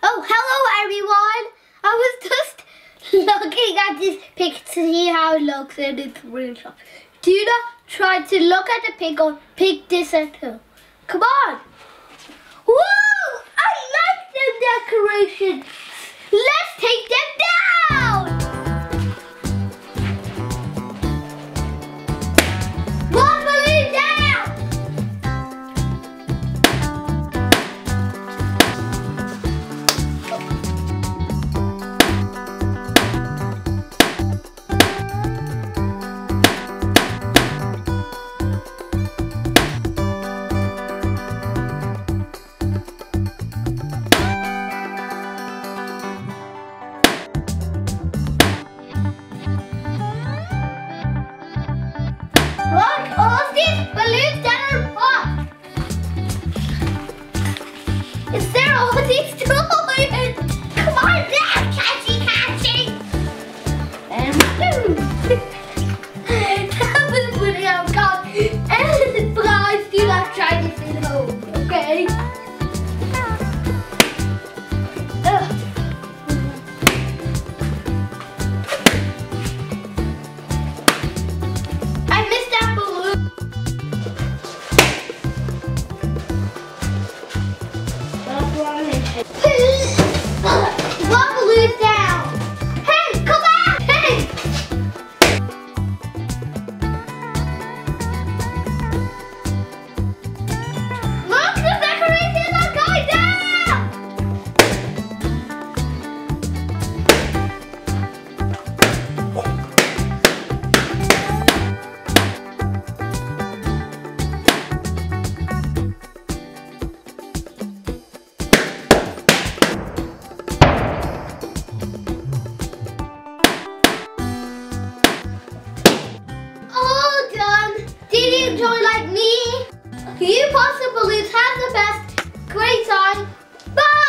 Oh, hello everyone! I was just looking at this pic to see how it looks and it's really soft. Do not try to look at the pic or pick this up too. Come on! Whoa! I like the decorations! Let's take them down! One balloon down! Look, all these balloons that are popped. Is there all these balloons? Come on now, catchy. And boom. That was really out. And guys, do not try this at home, okay? I missed that balloon. One balloon down. Hey, come back! Hey! Look, the decorations are going down! All done. Did you enjoy like me? You possibilities have the best. Great time. Bye.